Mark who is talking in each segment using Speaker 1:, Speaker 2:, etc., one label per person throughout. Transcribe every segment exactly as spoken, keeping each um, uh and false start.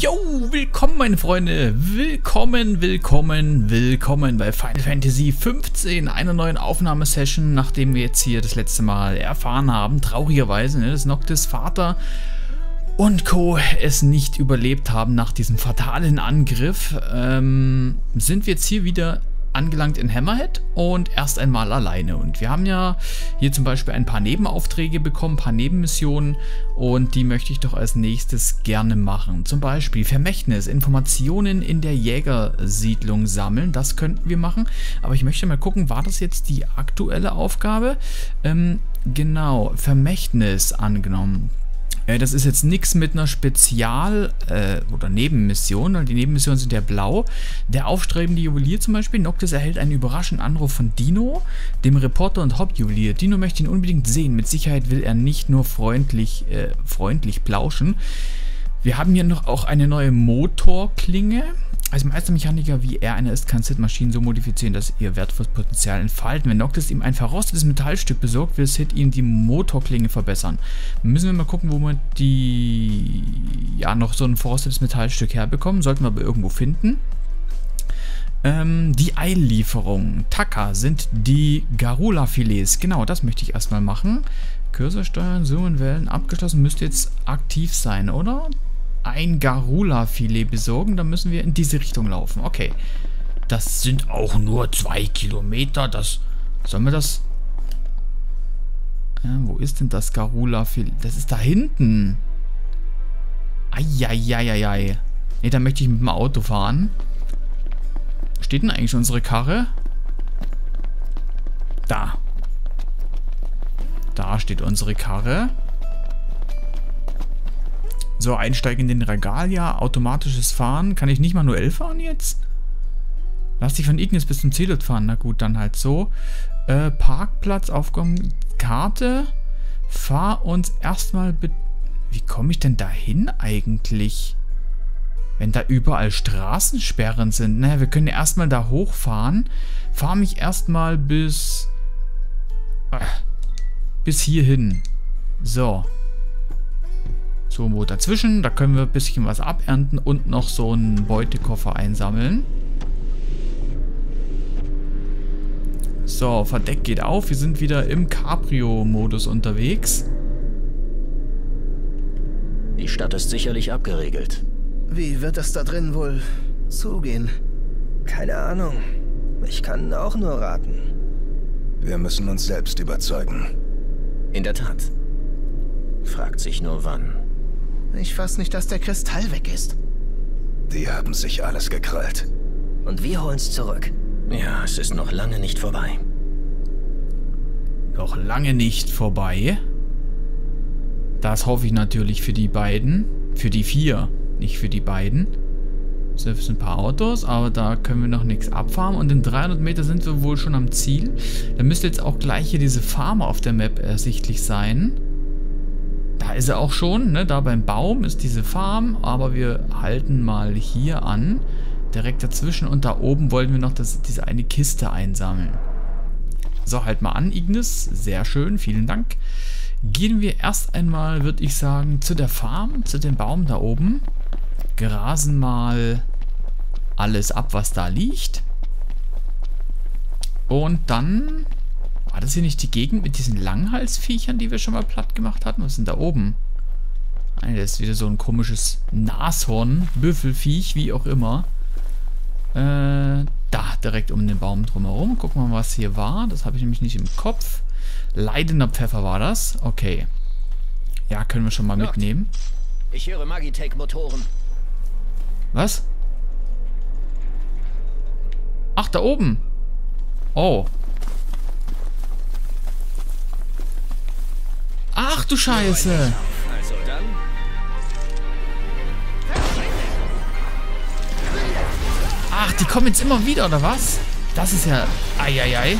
Speaker 1: Yo, willkommen meine Freunde, willkommen, willkommen, willkommen bei Final Fantasy fünfzehn, einer neuen Aufnahmesession, nachdem wir jetzt hier das letzte Mal erfahren haben, traurigerweise, ne, dass Noctis Vater und Co. es nicht überlebt haben nach diesem fatalen Angriff, ähm, sind wir jetzt hier wieder angelangt in Hammerhead und erst einmal alleine. Und wir haben ja hier zum Beispiel ein paar Nebenaufträge bekommen, ein paar Nebenmissionen und die möchte ich doch als nächstes gerne machen. Zum Beispiel Vermächtnis, Informationen in der Jägersiedlung sammeln, das könnten wir machen. Aber ich möchte mal gucken, war das jetzt die aktuelle Aufgabe? Ähm, genau, Vermächtnis angenommen. Das ist jetzt nichts mit einer Spezial- äh, oder Nebenmission, weil die Nebenmissionen sind ja blau. Der aufstrebende Juwelier zum Beispiel, Noctis erhält einen überraschenden Anruf von Dino, dem Reporter und Hauptjuwelier. Dino möchte ihn unbedingt sehen, mit Sicherheit will er nicht nur freundlich, äh, freundlich plauschen. Wir haben hier noch auch eine neue Motorklinge. Als Meistermechaniker wie er einer ist, kann Sid Maschinen so modifizieren, dass ihr wertvolles Potenzial entfalten. Wenn Noctis ihm ein verrostetes Metallstück besorgt, will Sid ihm die Motorklinge verbessern. Müssen wir mal gucken, wo wir die ja noch so ein verrostetes Metallstück herbekommen. Sollten wir aber irgendwo finden. Ähm, die Eillieferung. Taka sind die Garula-Filets. Genau, das möchte ich erstmal machen. Cursor steuern, zoomen, wählen, abgeschlossen. Müsste jetzt aktiv sein, oder? Ein Garula-Filet besorgen, dann müssen wir in diese Richtung laufen. Okay. Das sind auch nur zwei Kilometer. Das. Sollen wir das. Ja, wo ist denn das Garula-Filet? Das ist da hinten. Eieieiei. Ne, da möchte ich mit dem Auto fahren. Wo steht denn eigentlich unsere Karre? Da. Da steht unsere Karre. So, einsteigen in den Regalia, automatisches Fahren. Kann ich nicht manuell fahren jetzt? Lass dich von Ignis bis zum Zielort fahren. Na gut, dann halt so. Äh, Parkplatz, Aufgaben, Karte. Fahr uns erstmal bitte... Wie komme ich denn da hin eigentlich? Wenn da überall Straßensperren sind. Naja, wir können ja erstmal da hochfahren. Fahr mich erstmal bis... Äh, bis hierhin. So. So, wo dazwischen, da können wir ein bisschen was abernten und noch so einen Beutekoffer einsammeln. So, Verdeck geht auf. Wir sind wieder im Cabrio-Modus unterwegs.
Speaker 2: Die Stadt ist sicherlich abgeriegelt.
Speaker 3: Wie wird es da drin wohl zugehen? Keine Ahnung. Ich kann auch nur raten.
Speaker 4: Wir müssen uns selbst überzeugen.
Speaker 2: In der Tat. Fragt sich nur wann.
Speaker 3: Ich fass nicht, dass der Kristall weg ist.
Speaker 4: Die haben sich alles gekrallt.
Speaker 3: Und wir holen's zurück.
Speaker 2: Ja, es ist noch lange nicht vorbei.
Speaker 1: Noch lange nicht vorbei. Das hoffe ich natürlich für die beiden. Für die vier, nicht für die beiden. Das sind ein paar Autos, aber da können wir noch nichts abfahren. Und in dreihundert Meter sind wir wohl schon am Ziel. Da müsste jetzt auch gleich hier diese Farm auf der Map ersichtlich sein. Da ist er auch schon, ne? Da beim Baum ist diese Farm, aber wir halten mal hier an, direkt dazwischen und da oben wollten wir noch das, diese eine Kiste einsammeln. So, halt mal an, Ignis, sehr schön, vielen Dank. Gehen wir erst einmal, würde ich sagen, zu der Farm, zu dem Baum da oben, grasen mal alles ab, was da liegt und dann... War das hier nicht die Gegend mit diesen Langhalsviechern, die wir schon mal platt gemacht hatten? Was ist denn da oben? Nein, das ist wieder so ein komisches Nashorn, Büffelviech, wie auch immer. Äh, da, direkt um den Baum drumherum. Gucken wir mal, was hier war. Das habe ich nämlich nicht im Kopf. Leidender Pfeffer war das. Okay. Ja, können wir schon mal mitnehmen.
Speaker 2: Ich höre Magitech-Motoren.
Speaker 1: Was? Ach, da oben. Oh. Ach du Scheiße!
Speaker 2: Also dann.
Speaker 1: Ach, die kommen jetzt immer wieder, oder was? Das ist ja... Eieiei.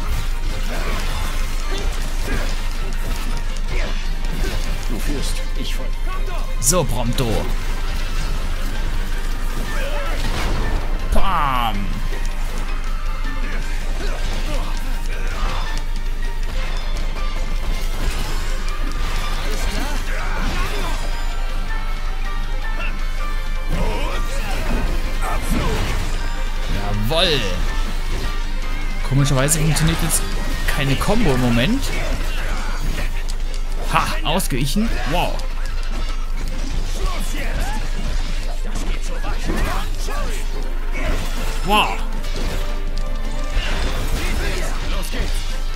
Speaker 2: Du führst, ich folge.
Speaker 1: So, Prompto. Pam! Jawoll. Komischerweise funktioniert jetzt keine Combo im Moment. Ha, ausgewichen. Wow. Wow.
Speaker 2: Los geht's.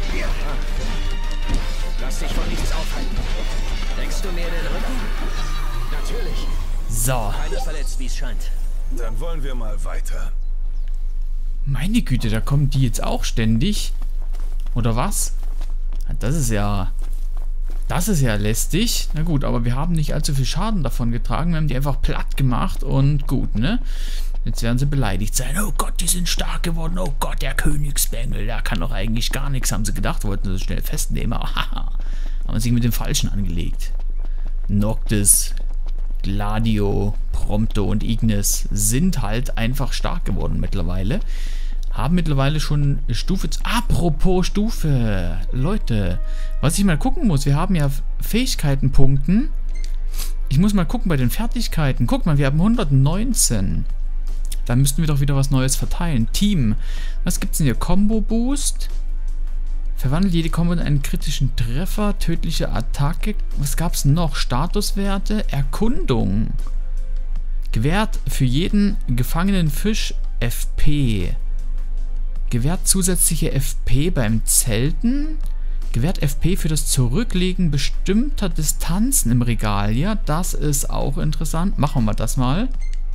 Speaker 2: Lass dich von nichts aufhalten. Denkst du mir den Rücken? Natürlich.
Speaker 1: So.
Speaker 2: Keiner verletzt, wie es scheint.
Speaker 4: Dann wollen wir mal weiter.
Speaker 1: Meine Güte, da kommen die jetzt auch ständig. Oder was? Das ist ja... Das ist ja lästig. Na gut, aber wir haben nicht allzu viel Schaden davon getragen. Wir haben die einfach platt gemacht und gut, ne? Jetzt werden sie beleidigt sein. Oh Gott, die sind stark geworden. Oh Gott, der Königsbengel, der kann doch eigentlich gar nichts, haben sie gedacht. Wollten sie schnell festnehmen. Aber haha, haben sich mit dem Falschen angelegt. Noctis, Gladio, Prompto und Ignis sind halt einfach stark geworden mittlerweile. Haben mittlerweile schon Stufe... Apropos Stufe. Leute, was ich mal gucken muss. Wir haben ja Fähigkeitenpunkten. Ich muss mal gucken bei den Fertigkeiten. Guck mal, wir haben hundertneunzehn. Da müssten wir doch wieder was Neues verteilen. Team. Was gibt's denn hier? Combo Boost. Verwandelt jede Combo in einen kritischen Treffer. Tödliche Attacke. Was gab's noch? Statuswerte. Erkundung. Gewährt für jeden gefangenen Fisch F P. Gewährt zusätzliche F P beim Zelten. Gewährt F P für das Zurücklegen bestimmter Distanzen im Regal. Ja, das ist auch interessant. Machen wir das mal.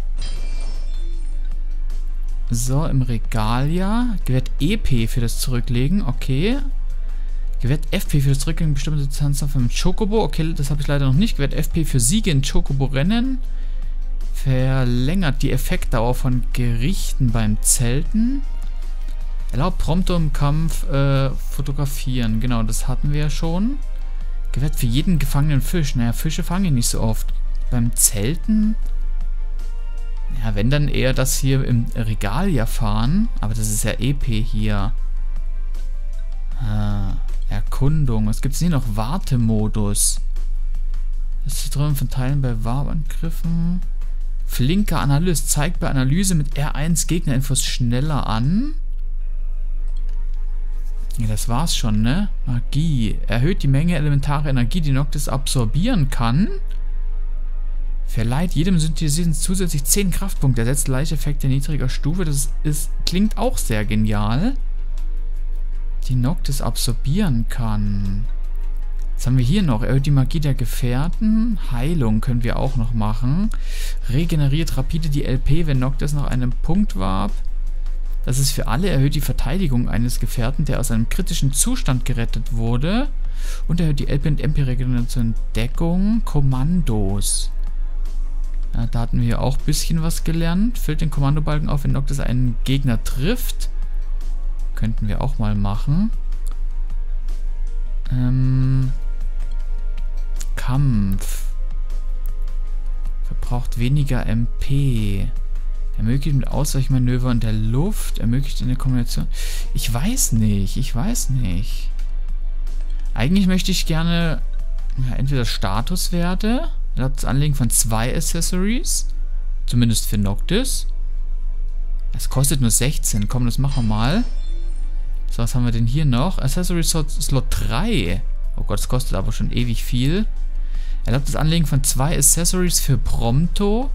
Speaker 1: So, im Regal, ja. Gewährt E P für das Zurücklegen. Okay. Gewährt F P für das Zurücklegen bestimmter Distanzen vom Chocobo. Okay, das habe ich leider noch nicht. Gewährt F P für Siege in Chocobo-Rennen. Verlängert die Effektdauer von Gerichten beim Zelten. Erlaubt Prompto im Kampf äh, fotografieren. Genau, das hatten wir ja schon. Gewährt für jeden gefangenen Fisch. Naja, Fische fange ich nicht so oft. Beim Zelten? Ja, wenn dann eher das hier im Regal ja fahren. Aber das ist ja E P hier. Ah, Erkundung. Was gibt es hier noch? Wartemodus. Das ist drin von Teilen bei Warpangriffen. Flinker Analyst. Zeigt bei Analyse mit R eins Gegnerinfos schneller an. Ja, das war's schon, ne? Magie. Erhöht die Menge elementarer Energie, die Noctis absorbieren kann. Verleiht jedem Synthesierten zusätzlich zehn Kraftpunkte. Ersetzt Leichteffekte niedriger Stufe. Das ist, klingt auch sehr genial. Die Noctis absorbieren kann. Was haben wir hier noch? Erhöht die Magie der Gefährten. Heilung können wir auch noch machen. Regeneriert rapide die L P, wenn Noctis nach einem Punkt warb. Das ist für alle, erhöht die Verteidigung eines Gefährten, der aus einem kritischen Zustand gerettet wurde. Und erhöht die L P und M P-Regeneration Deckung. Kommandos. Ja, da hatten wir auch ein bisschen was gelernt. Füllt den Kommandobalken auf, wenn Noctis einen Gegner trifft. Könnten wir auch mal machen. Ähm, Kampf. Verbraucht weniger M P. Ermöglicht mit Ausweichmanöver in der Luft. Ermöglicht eine Kombination. Ich weiß nicht. Ich weiß nicht. Eigentlich möchte ich gerne ja, entweder Statuswerte. Erlaubt das Anlegen von zwei Accessories. Zumindest für Noctis. Das kostet nur sechzehn. Komm, das machen wir mal. So, was haben wir denn hier noch? Accessory Slot drei. Oh Gott, das kostet aber schon ewig viel. Erlaubt das Anlegen von zwei Accessories für Prompto.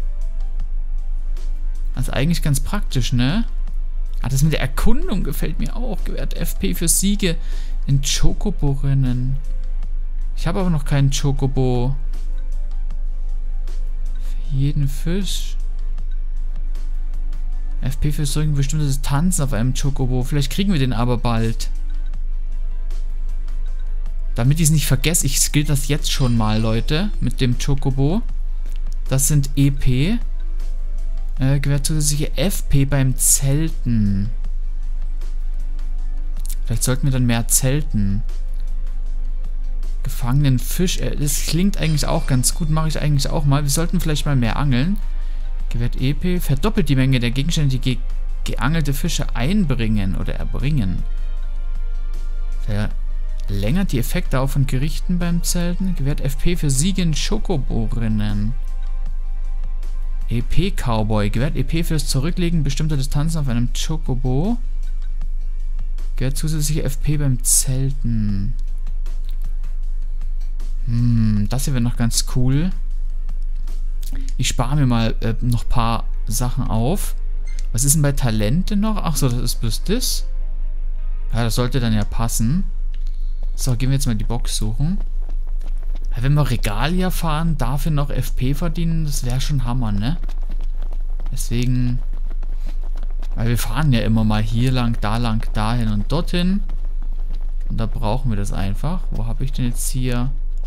Speaker 1: Das ist eigentlich ganz praktisch, ne? Ah, das mit der Erkundung gefällt mir auch. Gewährt F P für Siege in Chocobo-Rennen. Ich habe aber noch keinen Chocobo. Für jeden Fisch. F P für Zurücklegen bestimmte Distanzen auf einem Chocobo. Vielleicht kriegen wir den aber bald. Damit ich es nicht vergesse, ich skill das jetzt schon mal, Leute, mit dem Chocobo. Das sind E P. Äh, gewährt zusätzliche F P beim Zelten. Vielleicht sollten wir dann mehr zelten. Gefangenen Fisch. Äh, das klingt eigentlich auch ganz gut. Mache ich eigentlich auch mal. Wir sollten vielleicht mal mehr angeln. Gewährt E P. Verdoppelt die Menge der Gegenstände, die ge geangelte Fische einbringen oder erbringen. Verlängert die Effektdauer von Gerichten beim Zelten. Gewährt F P für Siege in Chocobo-Rennen. E P-Cowboy. Gewährt E P fürs Zurücklegen bestimmter Distanzen auf einem Chocobo. Gewährt zusätzliche F P beim Zelten. Hm, das hier wäre noch ganz cool. Ich spare mir mal äh, noch ein paar Sachen auf. Was ist denn bei Talente noch? Achso, das ist bloß das. Ja, das sollte dann ja passen. So, gehen wir jetzt mal die Box suchen. Ja, wenn wir Regalia fahren, dafür noch F P verdienen, das wäre schon Hammer, ne? Deswegen... Weil wir fahren ja immer mal hier lang, da lang, dahin und dorthin. Und da brauchen wir das einfach. Wo habe ich denn jetzt hier...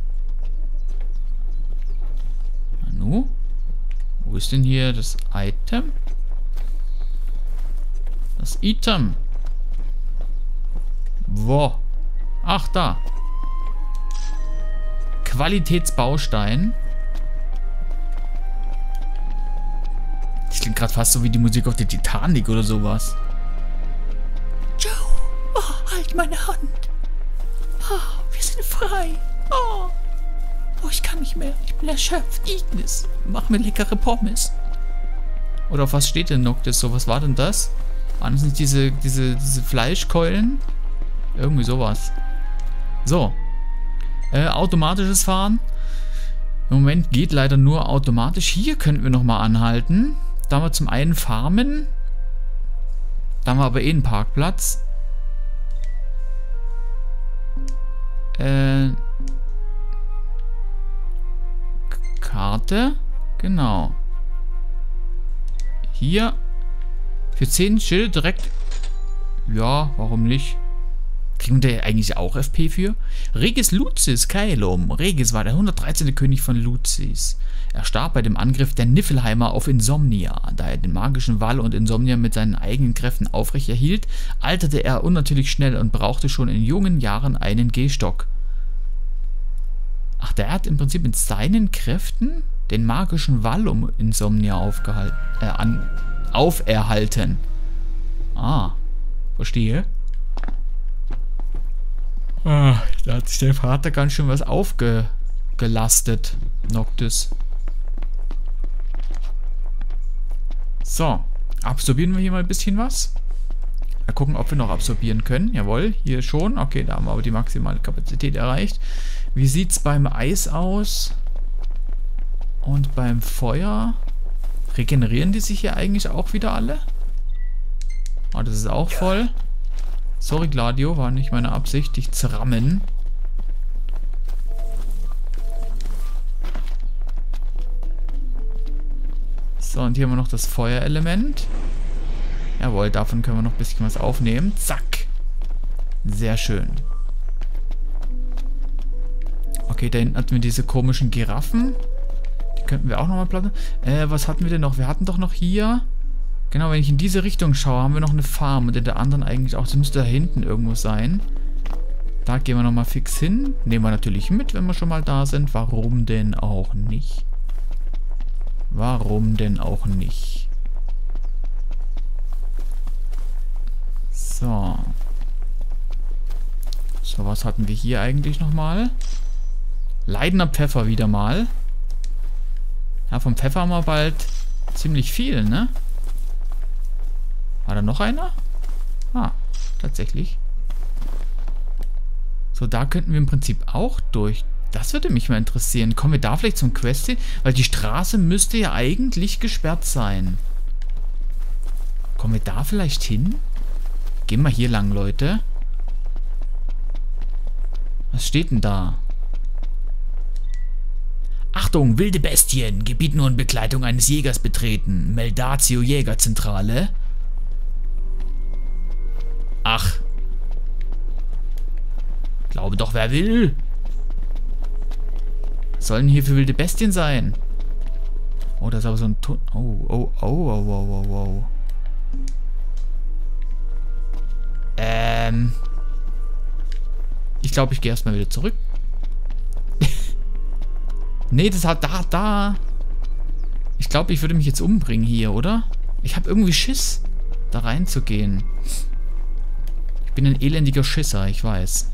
Speaker 1: Nanu? Wo ist denn hier das Item? Das Item. Wo? Ach, da. Qualitätsbaustein. Das klingt gerade fast so wie die Musik auf der Titanic oder sowas.
Speaker 5: Joe, oh, halt meine Hand. Oh, wir sind frei. Oh. oh, ich kann nicht mehr. Ich bin erschöpft. Ignis, mach mir leckere Pommes.
Speaker 1: Oder auf was steht denn Noctis so? Was war denn das? Waren das nicht diese, diese, diese Fleischkeulen? Irgendwie sowas. So. Äh, automatisches Fahren. Im Moment geht leider nur automatisch. Hier könnten wir nochmal anhalten. Da haben wir zum einen Farmen. Da haben wir aber eh einen Parkplatz. Äh. Karte. Genau. Hier. Für zehn Schilde direkt. Ja, warum nicht? Kriegen wir da eigentlich auch F P für? Regis Lucis Caelum. Regis war der hundertdreizehnte König von Lucis. Er starb bei dem Angriff der Niflheimer auf Insomnia. Da er den magischen Wall und Insomnia mit seinen eigenen Kräften aufrechterhielt, alterte er unnatürlich schnell und brauchte schon in jungen Jahren einen Gehstock. Ach, der hat im Prinzip mit seinen Kräften den magischen Wall um Insomnia aufgehalten, äh, an, auferhalten. Ah, verstehe. Ah, da hat sich der Vater ganz schön was aufgelastet, Noctis. So, absorbieren wir hier mal ein bisschen was. Mal gucken, ob wir noch absorbieren können. Jawohl, hier schon. Okay, da haben wir aber die maximale Kapazität erreicht. Wie sieht es beim Eis aus? Und beim Feuer? Regenerieren die sich hier eigentlich auch wieder alle? Oh, das ist auch voll. Sorry, Gladio, war nicht meine Absicht, dich zu rammen. So, und hier haben wir noch das Feuerelement. Jawohl, davon können wir noch ein bisschen was aufnehmen. Zack. Sehr schön. Okay, da hinten hatten wir diese komischen Giraffen. Die könnten wir auch nochmal platten. Äh, was hatten wir denn noch? Wir hatten doch noch hier... Genau, wenn ich in diese Richtung schaue, haben wir noch eine Farm. Und in der anderen eigentlich auch. Das müsste da hinten irgendwo sein. Da gehen wir nochmal fix hin. Nehmen wir natürlich mit, wenn wir schon mal da sind. Warum denn auch nicht? Warum denn auch nicht? So. So, was hatten wir hier eigentlich nochmal? Leidender Pfeffer wieder mal. Ja, vom Pfeffer haben wir bald ziemlich viel, ne? War da noch einer? Ah, tatsächlich. So, da könnten wir im Prinzip auch durch. Das würde mich mal interessieren. Kommen wir da vielleicht zum Quest hin? Weil die Straße müsste ja eigentlich gesperrt sein. Kommen wir da vielleicht hin? Gehen wir hier lang, Leute. Was steht denn da? Achtung, wilde Bestien. Gebiet nur in Begleitung eines Jägers betreten. Meldatio Jägerzentrale. Ach. Glaube doch, wer will. Was sollen hier für wilde Bestien sein? Oh, da ist aber so ein Ton. Oh, oh, oh, oh, oh, oh, oh. Ähm. Ich glaube, ich gehe erstmal wieder zurück. Nee, das hat da, da. Ich glaube, ich würde mich jetzt umbringen hier, oder? Ich habe irgendwie Schiss, da reinzugehen. Ich bin ein elendiger Schisser, ich weiß.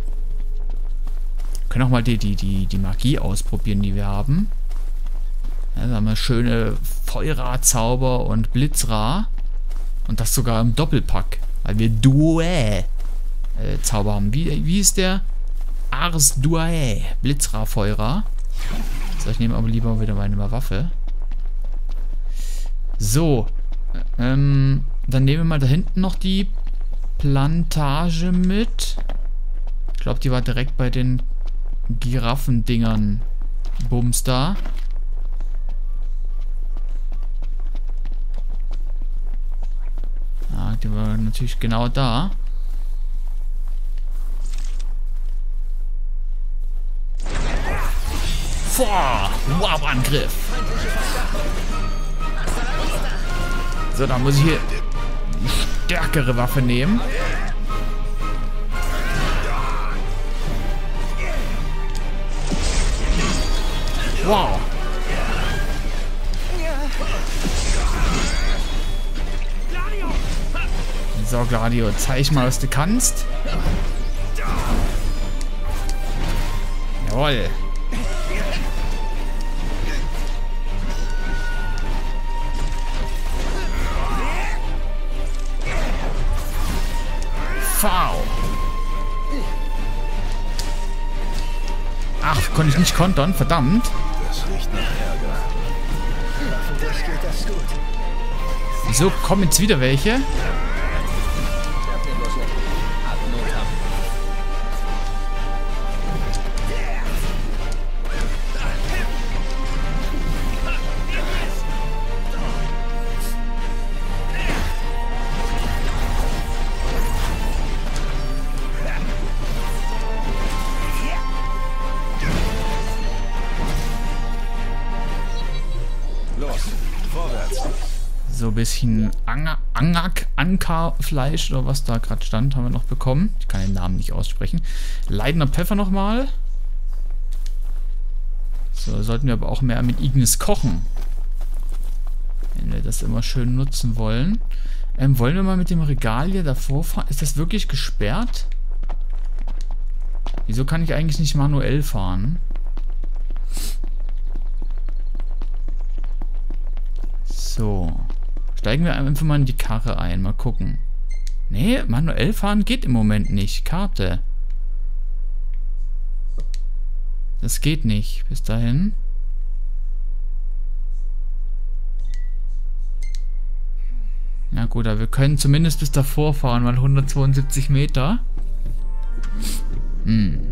Speaker 1: Wir können auch mal die, die, die, die Magie ausprobieren, die wir haben. Ja, da haben wir schöne Feuerzauber und Blitzra. Und das sogar im Doppelpack. Weil wir Duä äh, Zauber haben. Wie, wie ist der? Ars Duä. Blitzra, Feuerer. So, ich nehme aber lieber wieder meine Waffe. So. Ähm, dann nehmen wir mal da hinten noch die Plantage mit. Ich glaube, die war direkt bei den Giraffendingern. Bums da. Ah, die war natürlich genau da. Boah, Wow-Angriff. So, dann muss ich hier eine stärkere Waffe nehmen. Wow. So, Gladio, zeig mal, was du kannst. Jawohl. V. Ach, konnte ich nicht kontern, verdammt.
Speaker 4: Das riecht nach Ärger.
Speaker 3: Hoffentlich geht das gut.
Speaker 1: Wieso kommen jetzt wieder welche?
Speaker 4: Los, vorwärts.
Speaker 1: So ein bisschen Anga, Angak, Anka-Fleisch oder was da gerade stand, haben wir noch bekommen. Ich kann den Namen nicht aussprechen. Leidender Pfeffer nochmal. So, sollten wir aber auch mehr mit Ignis kochen. Wenn wir das immer schön nutzen wollen. Ähm, wollen wir mal mit dem Regal hier davor fahren? Ist das wirklich gesperrt? Wieso kann ich eigentlich nicht manuell fahren? So. Steigen wir einfach mal in die Karre ein. Mal gucken. Nee, manuell fahren geht im Moment nicht. Karte. Das geht nicht. Bis dahin. Na gut, aber wir können zumindest bis davor fahren, weil hundertzweiundsiebzig Meter. Hm.